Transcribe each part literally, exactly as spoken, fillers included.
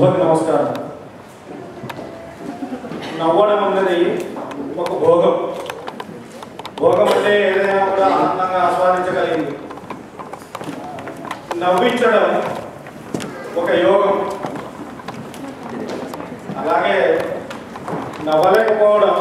సభకు నమస్కారం. నవ్వడం అన్నది ఒక భోగం. భోగం అంటే ఏదైనా కూడా ఆనందంగా ఆస్వాదించగలిగింది. నవ్వించడం ఒక యోగం. అలాగే నవ్వలేకపోవడం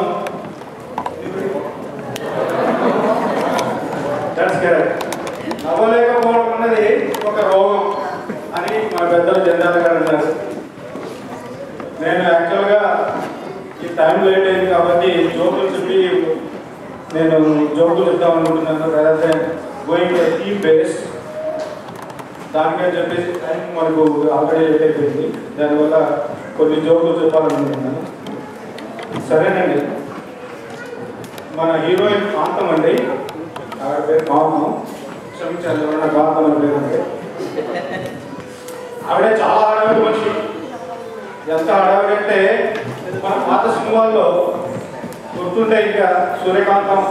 దట్స్ కరెక్ట్. నవ్వలేకపోవడం అన్నది ఒక రోగం అని మా పెద్దలు జనరల్ గారు అన్నారు. నేను యాక్చువల్గా ఈ టైం లేట్ అయింది కాబట్టి జోకులు చెప్పి నేను జోకులు చెప్తామనుకుంటున్నాను. రాదర్ గోయింగ్ థీమ్ బేస్డ్ దానికని చెప్పేసి టైం మనకు ఆల్రెడీ లేట్ అయిపోయింది. దానివల్ల కొన్ని జోకులు చెప్పాలనుకుంటున్నాను. సరేనండి. మన హీరోయిన్ కాంతం అండి. ఆవిడ పేరు కాంతం. క్షమించాలి ఎవరైనా కాంతం అని పేరు అంటే. ఆవిడే చాలా హడావిడి మనిషి. ఎంత హడావిడి అంటే మన పాత సినిమాల్లో గుర్తుంటే ఇంకా సూర్యకాంతం,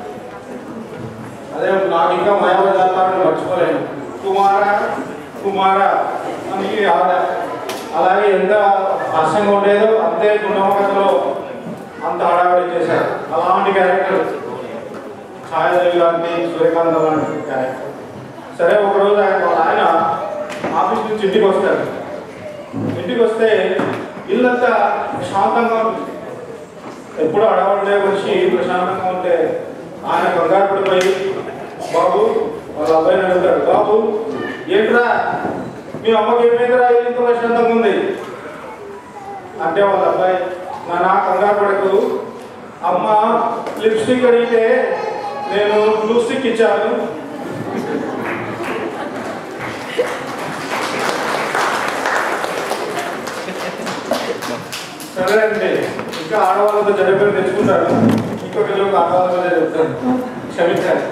అదే నాకు ఇంకా మాయావతారని మర్చిపోలేను. కుమార కుమార అని ఆవిడ అలాగే ఎంత హాస్యంగా ఉండేదో అంతే గుణమకథలో అంత హడావిడి చేశారు. అలాంటి క్యారెక్టర్ ఛాయాదేవి లాంటి, సూర్యకాంతం లాంటి క్యారెక్టర్. సరే ఒకరోజు ఆయన వాళ్ళ ఆయన ఆఫీస్ నుంచి ఇంటికి వస్తాడు. ఇంటికి వస్తే ఇల్లంతా ప్రశాంతంగా ఉంటుంది. ఎప్పుడు అడవడే వచ్చి ప్రశాంతంగా ఉంటే ఆయన కంగారు పడిపోయి, బాబు వాళ్ళ అబ్బాయిని అడుగుతాడు, బాబు ఏంట్రా మీ అమ్మకి ఏమైందిరా ఇల్లు ఇంత ప్రశాంతంగా ఉంది అంటే, వాళ్ళ అబ్బాయి నా కంగారు పడకు, అమ్మ లిప్స్టిక్ అడిగితే నేను బ్లూ స్టిక్ ఇచ్చాను. సరే అండి. ఇంకా ఆడవాళ్ళతో జడపేరు తెచ్చుకుంటారు. ఇంకొక జోకు ఆడవాళ్ళ మీద చెప్తాను, క్షమించాలి.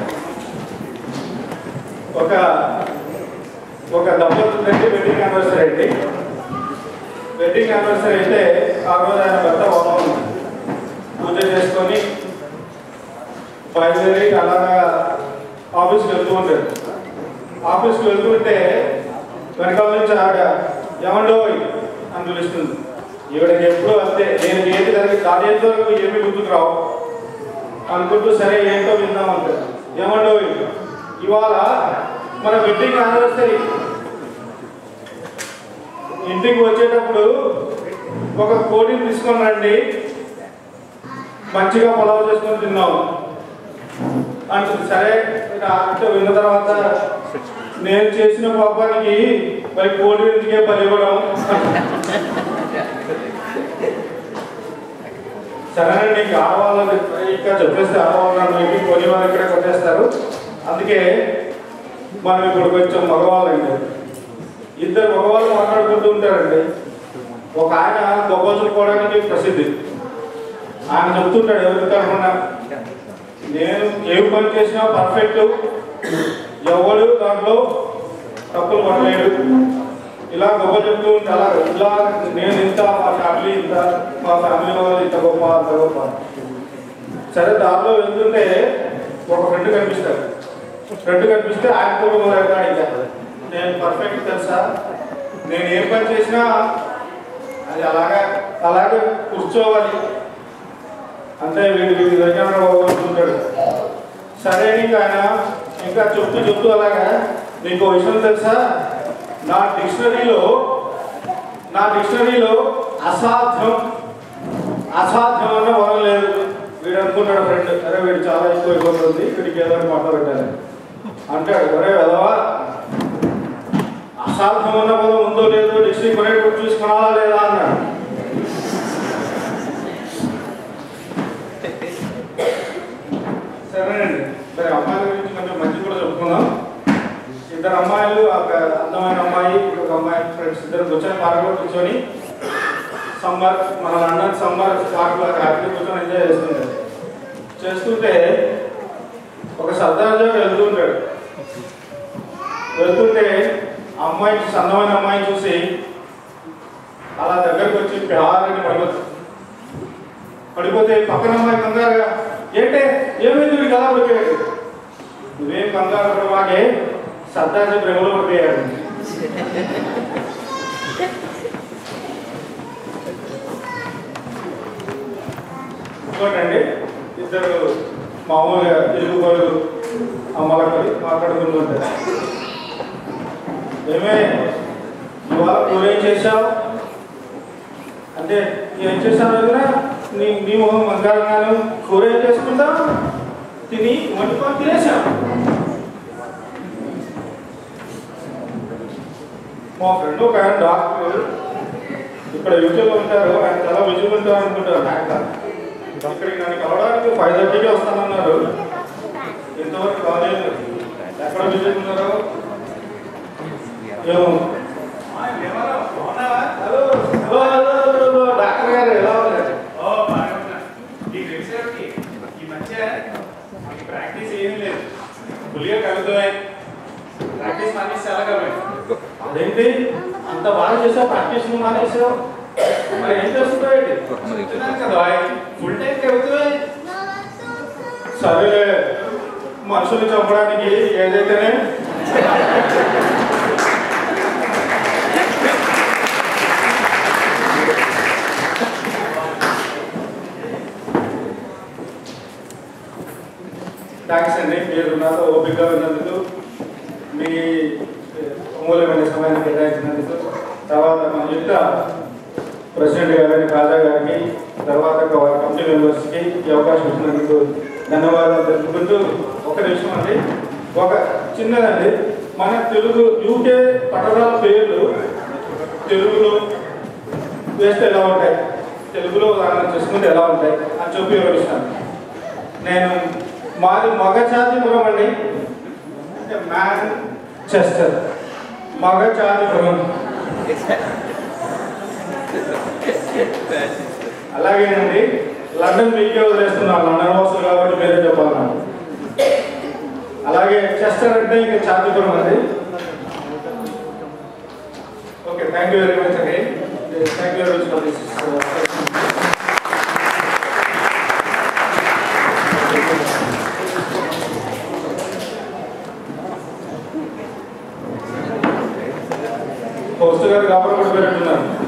ఒక ఒక దంపతులండి వెడ్డింగ్ యానివర్సరీ అండి. వెడ్డింగ్ యానివర్సరీ అయితే ఆ రోజు ఆయన భర్త బాగుంది పూజ చేసుకొని బయలుదేరి అలాగా ఆఫీస్కి వెళ్తూ ఉంటాడు. ఆఫీస్కి వెళ్తుంటే వెనకాల నుంచి ఆవిడ ఏమండో అని పిలుస్తుంది. ఈవిడకి ఎప్పుడు అంతే, నేను ఏంటి దానికి దానితో ఏమి గుర్తుకు రావు అనుకుంటూ సరే ఏంటో విందాం అంటారు. ఏమండో ఇవాళ మన వెడ్డింగ్ యానివర్సరీ, ఇంటికి వచ్చేటప్పుడు ఒక కోడిని తీసుకొని రండి, మంచిగా పొలావు చేసుకొని తిన్నాము అంటుంది. సరే అంటూ విన్న తర్వాత నేను చేసిన పాపానికి మరి కోడి ఇంటికే పని ఇవ్వడం. సరేనండి. ఇంకా ఆడవాళ్ళని ఇంకా చెప్పేస్తే ఆడవాళ్ళని ఇంటికి కొని వాళ్ళు ఇక్కడే కొట్టేస్తారు. అందుకే మనం ఇప్పుడు కొంచెం మగవాళ్ళండి. ఇద్దరు మగవాళ్ళు మాట్లాడుకుంటూ ఉంటారండి. ఒక ఆయన గొప్ప చెప్పుకోవడానికి ప్రసిద్ధి. ఆయన చెప్తుంటాడు ఎవరికి కాకుండా, నేను ఏం పని చేసినా పర్ఫెక్ట్, ఎవడు దాంట్లో తప్పులు పడలేడు, ఇలా గొప్ప చెప్తూ ఉంటే అలా ఇలా నేను ఇంత, మా ఫ్యామిలీ ఇంత, మా ఫ్యామిలీ వాళ్ళు ఇంత గొప్ప అంత గొప్ప. సరే దారిలో వెళ్తుంటే ఒక ఫ్రెండ్ కనిపిస్తాడు. ఫ్రెండ్ కనిపిస్తే ఆయన కూడా మొదలెడతాడు, ఇంకా నేను పర్ఫెక్ట్ తెలుసా, నేను ఏం పని చేసినా అది అలాగే అలాగే కూర్చోవాలి అంటే వీడి వీడి దగ్గర పోగొట్టుకుంటాడు. సరే ఇంకా ఆయన ఇంకా చెప్తూ చెప్తూ అలాగా, నీకు విషయం తెలుసా, నా డిక్షనరీలో నా డిక్షనరీలో అసాధ్యం అసాధ్యం అన్న వరం లేదు. వీడు అనుకుంటాడు ఫ్రెండ్, అరే వీడు చాలా ఎక్కువ అయిపోతుంది, వీడికి ఏదో మాట్లాడతాడు అంటాడు. అరే వెదవా, అసాధ్యం అన్న పదం ఉందో లేదో డిక్షనరీ కొనేటప్పుడు చూసుకున్నావా లేదా అన్నాడు. సరేనండి. సరే అమ్మాయిల గురించి కొంచెం మంచి కూడా చెప్పుకుందాం. ఇద్దరు అమ్మాయిలు, ఒక అందమైన అమ్మాయి, ఇంకొక అమ్మాయి ఫ్రెండ్స్ ఇద్దరు కూర్చొని పార్క్లో కూర్చొని సమ్మర్ మన లండన్ సమ్మర్ పార్క్లో హ్యాపీ కూర్చొని ఎంజాయ్ చేస్తుంటాడు. చేస్తుంటే ఒక సర్దార్జా వెళ్తుంటాడు. వెళ్తుంటే అమ్మాయి అందమైన అమ్మాయి చూసి అలా దగ్గరకు వచ్చి ప్యారని పడిపోతుంది. పడిపోతే పక్కన అమ్మాయి కంగారుగా, ఏంటే ఏమైంది వీడికి అలా పడిపోయాడు, నువ్వేం కంగారు పడవాకే సర్దార్జీ ప్రేమలో పడిపోయాడు. ఇంకోటండి, ఇద్దరు మామూలుగా ఇరుగుబడు అమ్మలకి మాట్లాడుకుంటూ ఉంటారు. ఏమే ఇవాళ కూర ఏం చేసావు అంటే, ఏం చేశాను వదినా, నీ నీ మొహం మంగాను కూర ఏం చేసుకుంటావు, తిని వండుకొని తినేసాం. మా ఫ్రెండ్ ఒక ఆయన డాక్టర్ ఇక్కడ యూట్యూబ్లో ఉంటారు, ఆయన చాలా బిజీగా ఉంటారు అనుకుంటారు. ఇక్కడికి నన్ను కలవడానికి ఫైవ్ థర్టీకి వస్తానన్నారు, ఎంతవరకు కాలేదు. ఎక్కడ బిజీగా ఉన్నారో ఏమో. హలో హలో హలో డాక్టర్ గారు ఎలా ఉన్నారు? ఈ మధ్య ప్రాక్టీస్ ఏమీ లేదు, ఫుల్గా కలుగుతున్నాయి. ప్రాక్టీస్ మానేసి చాలా కలుగుతాయి. అదేంటి అంత బాగా చేసావు, ప్రాక్టీస్ మానేసావు, మరి ఏం చేస్తున్నావు కదా, ఫుల్ టైం కలుగుతున్నాయి. సరే మనుషులు చంపడానికి ఏదైతేనే థ్యాంక్స్ అండి. మీరు నాతో ఓపికగా ఉన్నందుకు, మీ అమూల్యమైన సమయాన్ని కేటాయించినందుకు, తర్వాత మన యుక్త ప్రెసిడెంట్ గారిని కాజా గారికి, తర్వాత వారి కమిటీ మెంబర్స్కి ఈ అవకాశం ఇచ్చినందుకు ధన్యవాదాలు తెలుపుకుంటూ, ఒక నిమిషం అండి, ఒక చిన్నదండి, మన తెలుగు యూకే పట్టణాల పేర్లు తెలుగులో వేస్తే ఎలా ఉంటాయి, తెలుగులో ఉదాహరణ చేసుకుంటే ఎలా ఉంటాయి అని చెప్పి వివరిస్తాను. నేను మాది మగచాతిపురం అండి, అంటే మ్యాన్ చెస్టర్, మగచాతిపురం. అలాగేనండి, లండన్ మీకే వదిలేస్తున్నాను, లండన్ వాసులు కాబట్టి మీరే చెప్పాలన్నాను. అలాగే చెస్టర్ అంటే ఇంకా చాతిపురం అండి. Okay, thank you very much అండి. Thank you very much for this. Post గారు కాబట్టి కూడా పెట్టున్నారు.